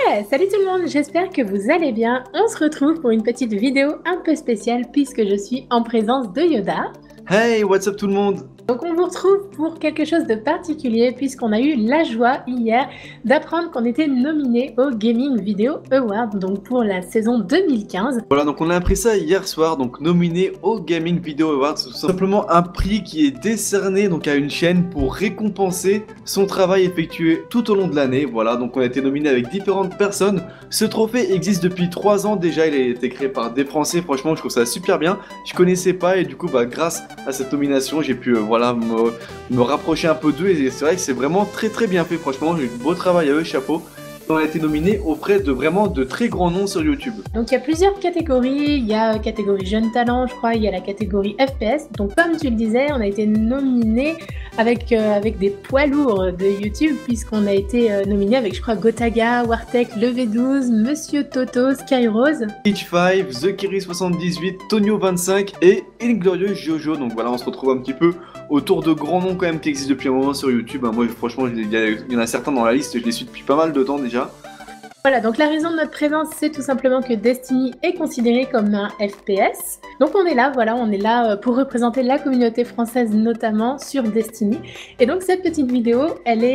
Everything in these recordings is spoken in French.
Ouais, salut tout le monde, j'espère que vous allez bien. On se retrouve pour une petite vidéo un peu spéciale puisque je suis en présence de Yoda. Hey, what's up tout le monde? Donc on vous retrouve pour quelque chose de particulier puisqu'on a eu la joie hier d'apprendre qu'on était nominé au Gaming Video Award, donc pour la saison 2015. Voilà, donc on a appris ça hier soir, donc nominé au Gaming Video Awards. C'est tout simplement un prix qui est décerné donc à une chaîne pour récompenser son travail effectué tout au long de l'année. Voilà, donc on a été nominé avec différentes personnes. Ce trophée existe depuis 3 ans déjà, il a été créé par des Français. Franchement, je trouve ça super bien. Je connaissais pas et du coup, grâce à cette nomination, j'ai pu voilà, me rapprocher un peu d'eux et c'est vrai que c'est vraiment très bien fait. Franchement, j'ai eu beau travail à eux, chapeau. On a été nominé auprès de vraiment de très grands noms sur YouTube. Donc il y a plusieurs catégories, il y a catégorie jeune talent je crois, il y a la catégorie FPS. Donc comme tu le disais, on a été nominé avec des poids lourds de YouTube puisqu'on a été nominé avec je crois Gotaga, Wartech, Levé12, Monsieur Toto, Skyrose, H5, The Kiri 78, Tonio 25 et Inglorious Jojo. Donc voilà, on se retrouve un petit peu autour de grands noms quand même qui existent depuis un moment sur YouTube. Moi franchement, il y en a certains dans la liste, je les suis depuis pas mal de temps déjà. Voilà, donc la raison de notre présence, c'est tout simplement que Destiny est considéré comme un FPS. Donc on est là, voilà, on est là pour représenter la communauté française notamment sur Destiny. Et donc cette petite vidéo,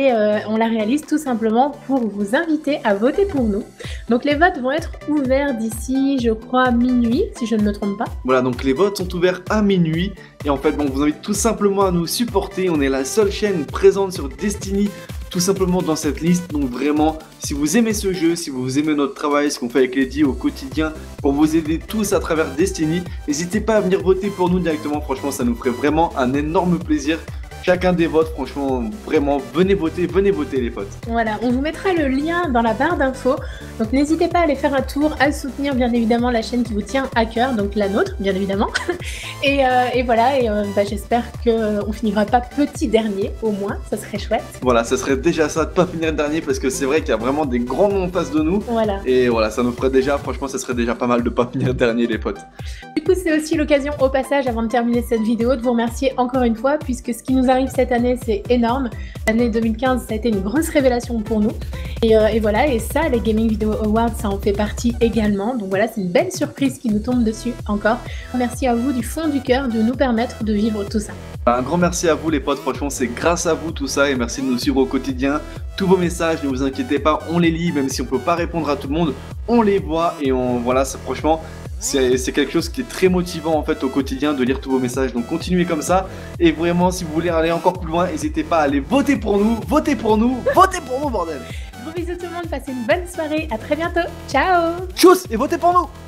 on la réalise tout simplement pour vous inviter à voter pour nous. Donc les votes vont être ouverts d'ici, je crois, minuit, si je ne me trompe pas. Voilà, donc les votes sont ouverts à minuit. Et en fait, on vous invite tout simplement à nous supporter. On est la seule chaîne présente sur Destiny, tout simplement dans cette liste. Donc vraiment, si vous aimez ce jeu, si vous aimez notre travail, ce qu'on fait avec Lady au quotidien pour vous aider tous à travers Destiny, n'hésitez pas à venir voter pour nous directement. Franchement, ça nous ferait vraiment un énorme plaisir. Chacun des votes, franchement, vraiment, venez voter les potes. Voilà, on vous mettra le lien dans la barre d'infos, donc n'hésitez pas à aller faire un tour, à soutenir bien évidemment la chaîne qui vous tient à cœur, donc la nôtre, bien évidemment. et voilà, j'espère qu'on finira pas petit dernier, au moins, ça serait chouette. Voilà, ça serait déjà ça de pas finir dernier, parce que c'est vrai qu'il y a vraiment des grands noms en face de nous. Voilà. Et voilà, ça nous ferait déjà, franchement, ça serait déjà pas mal de pas finir dernier les potes. Du coup, c'est aussi l'occasion au passage, avant de terminer cette vidéo, de vous remercier encore une fois, puisque ce qui nous arrive cette année, c'est énorme. L'année 2015, ça a été une grosse révélation pour nous. Et voilà, et ça, les Gaming Video Awards, ça en fait partie également. Donc voilà, c'est une belle surprise qui nous tombe dessus encore. Merci à vous du fond du cœur de nous permettre de vivre tout ça. Un grand merci à vous les potes, franchement c'est grâce à vous tout ça et merci de nous suivre au quotidien. Tous vos messages, ne vous inquiétez pas, on les lit, même si on peut pas répondre à tout le monde, on les voit et voilà, franchement c'est quelque chose qui est très motivant en fait au quotidien de lire tous vos messages. Donc continuez comme ça et vraiment si vous voulez aller encore plus loin, n'hésitez pas à aller voter pour nous, votez pour nous, votez pour nous bordel. Gros bisous tout le monde, passez une bonne soirée, à très bientôt, ciao. Tchuss et votez pour nous.